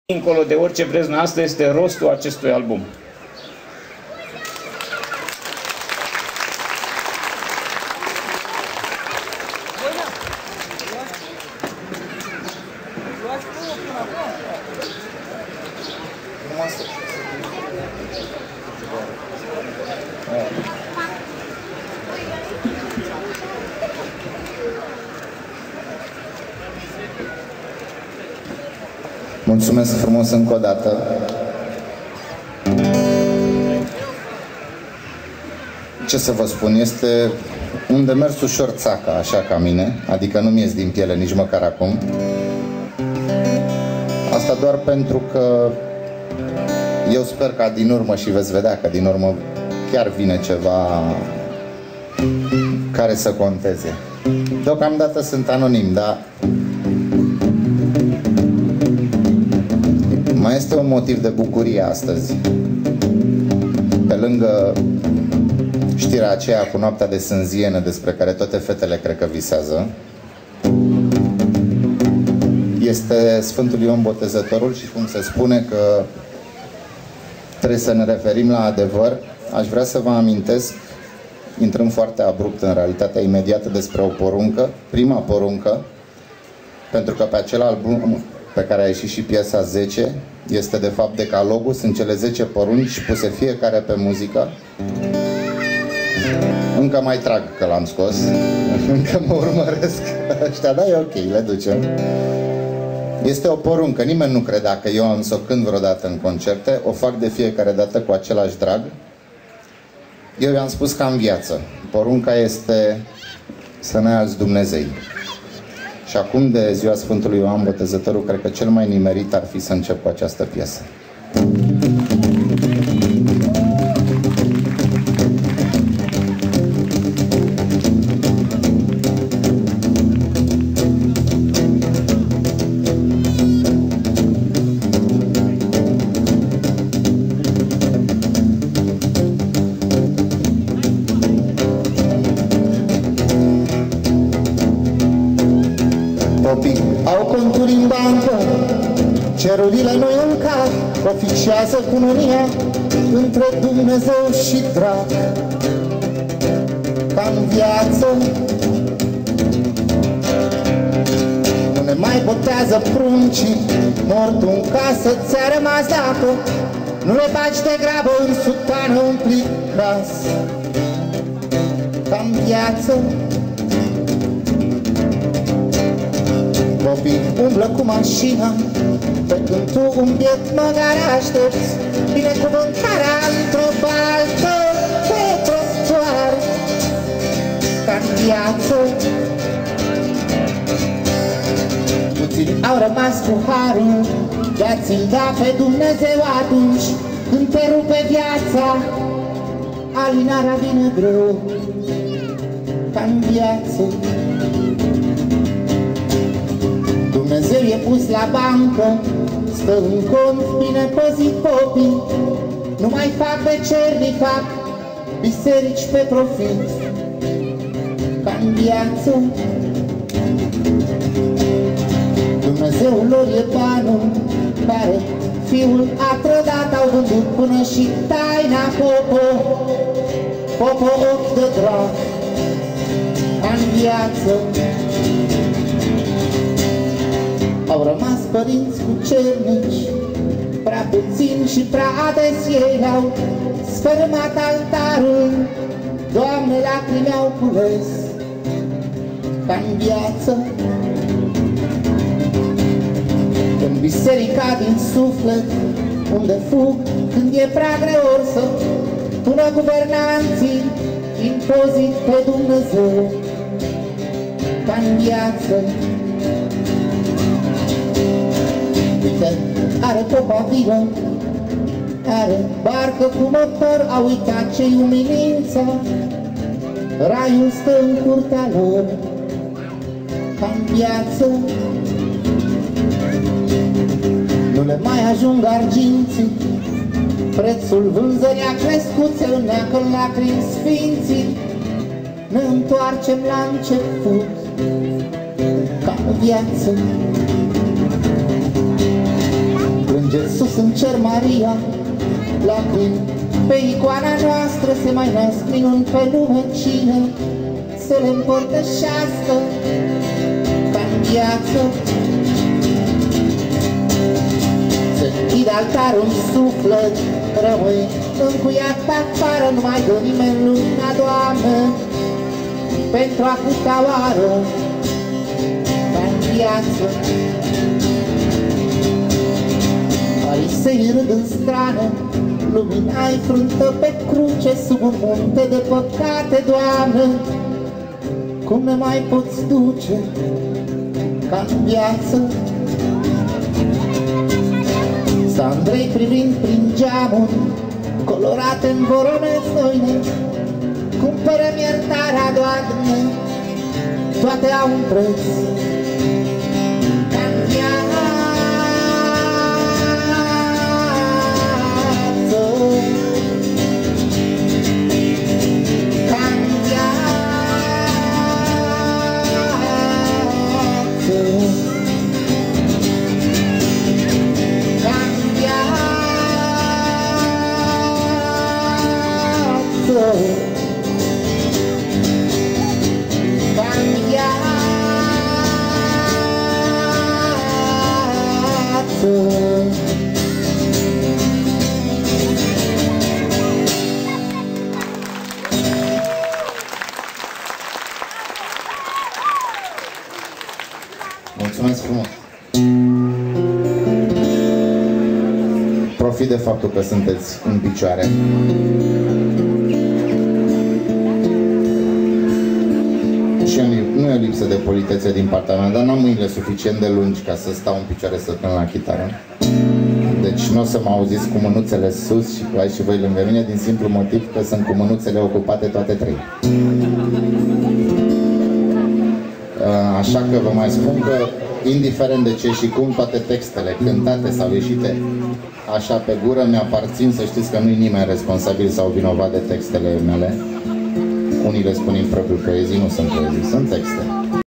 Dincolo de orice vreți noastră este rostul acestui album. Mulțumesc frumos încă o dată. Ce să vă spun, este un demers ușor țaca, așa ca mine, adică nu mi-ies din piele nici măcar acum. Asta doar pentru că eu sper ca din urmă, și veți vedea că din urmă chiar vine ceva care să conteze. Deocamdată sunt anonim, dar mai este un motiv de bucurie astăzi. Pe lângă știrea aceea cu noaptea de sânzienă despre care toate fetele cred că visează, este Sfântul Ioan Botezătorul și cum se spune că trebuie să ne referim la adevăr, aș vrea să vă amintesc, intrăm foarte abrupt în realitatea imediată, despre o poruncă, prima poruncă, pentru că pe acel album pe care a ieșit și piesa 10, este de fapt decalogul, sunt cele 10 porunci puse fiecare pe muzică. Încă mai trag că l-am scos, încă mă urmăresc ăștia, dar e ok, le ducem. Este o poruncă, nimeni nu credea că eu am să o cânt vreodată în concerte, o fac de fiecare dată cu același drag. Eu i-am spus ca în viață, porunca este să n-ai alți Dumnezei. Și acum, de ziua Sfântului Ioan Botezătorul, cred că cel mai nimerit ar fi să încep cu această piesă. Cerurile nu în cap oficiază cununia între Dumnezeu și drag. Ca în viață nu ne mai botează pruncii, mortul în casă ți-a rămas dacă nu le bagi de grabă în sutană umplit gras. Ca în viață copii umblă cu mașina, pe când tu un biet măgar aștepți binecuvântarea într-o baltă pe trotuar. Ca-n viață puțini au rămas cu harul de a ți-l da pe Dumnezeu atunci când te rupe viața, alinarea vine greu. Ca-n viață Dumnezeu e pus la bancă, stă în cont bine păzit copii, nu mai fac becerni, fac biserici pe profit. Ca-n viață Dumnezeul lor e banul care fiul a trădat, au vândut până și taina popo, popo ochi de drag. Ca-n viață au rămas părinți cu cernici, prea puțin și prea ades ei au sfărâmat altarul, Doamne, lacrimi au cules. Ca-n viață în biserica din suflet, unde fug când e prea greu să pună guvernanții impozit pe Dumnezeu. Ca-n viață are popa vină, are barcă cu motor, a uitat ce-i umilința, raiul stă în curtea lor. Ca-n viață nu le mai ajung arginții, prețul vânzării a crescut, se înneacă în lacrimi sfinții, ne întoarcem la început. Ca-n viață Strângeți sus în cer, Maria, la când pe icoana noastră se mai nasc minuni pe lume. Cine să le împărtășească ca-n viață? Să închid altarul în suflet, rămâi încuiat pe afară, nu mai dă nimeni lumina, Doamne, pentru a câta oară ca-n viață. Farisei râd în strană, lumina-i frântă pe cruce sub un munte de păcate, Doamne, cum ne mai poți duce ca-n viață? S Andrei privind prin geamuri colorate în vorone zoine, cumpără-mi iertarea, Doamne, toate au un preț ca-n viață. Ca-n viață. Ca-n viață. Ca-n viață. Mulțumesc frumos! Profit de faptul că sunteți în picioare. Și nu e o lipsă de politețe din partea mea, dar n-am mâinile suficient de lungi ca să stau în picioare să cânt la chitară. Deci nu o să mă auziți cu mânuțele sus și cu aici și voi lângă mine, din simplu motiv că sunt cu mânuțele ocupate toate trei. Așa că vă mai spun că, indiferent de ce și cum, toate textele cântate sau ieșite așa pe gură mi-aparțin, să știți că nu-i nimeni responsabil sau vinovat de textele mele. Unii le spun impropriu poezii, nu sunt poezii, sunt texte.